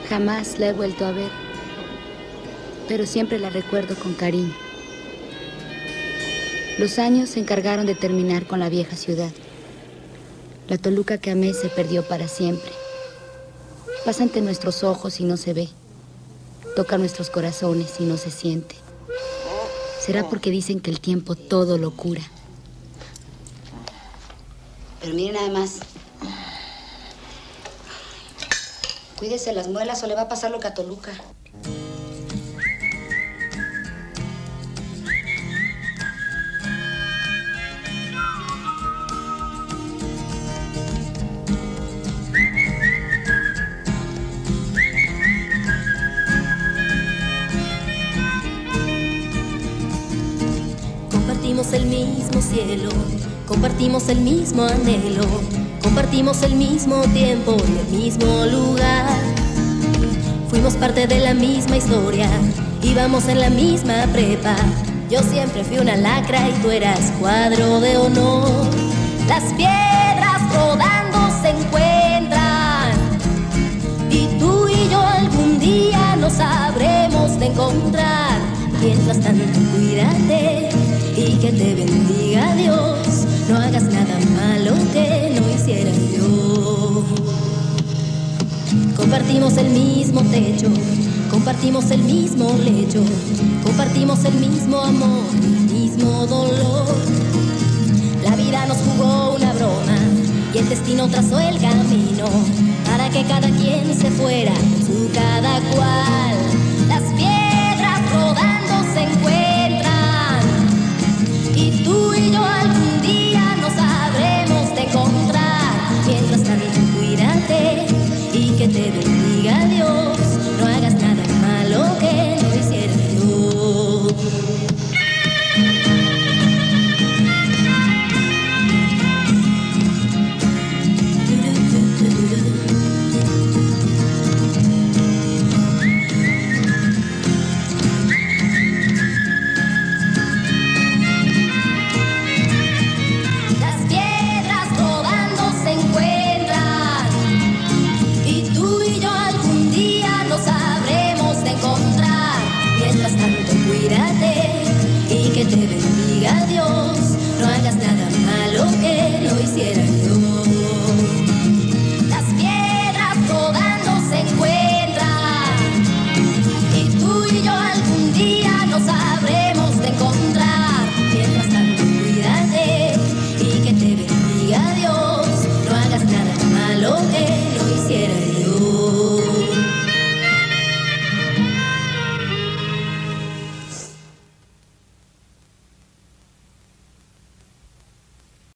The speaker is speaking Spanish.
Jamás la he vuelto a ver, pero siempre la recuerdo con cariño. Los años se encargaron de terminar con la vieja ciudad. La Toluca que amé se perdió para siempre. Pasa ante nuestros ojos y no se ve. Toca nuestros corazones y no se siente. Será porque dicen que el tiempo todo lo cura. Pero mire nada más. Cuídese las muelas o le va a pasar lo que a Toluca. Compartimos el mismo cielo, compartimos el mismo anhelo, compartimos el mismo tiempo y el mismo lugar. Fuimos parte de la misma historia, íbamos en la misma prepa. Yo siempre fui una lacra y tú eras cuadro de honor. Las piedras rodando se encuentran y tú y yo algún día nos habremos de encontrar. Mientras tanto, cuídate y que te bendiga Dios. No hagas nada malo que no hiciera yo. Compartimos el mismo techo, compartimos el mismo lecho, compartimos el mismo amor, el mismo dolor. La vida nos jugó una broma y el destino trazó el camino para que cada quien se fuera con su cada cual. Las piedras rodando se encuentran y tú y yo algún día nos habremos de encontrar. Mientras tanto, cuídate y que te bendiga Dios. No hagas nada malo que no hiciera yo. Que te bendiga Dios, no hagas nada malo que no hiciera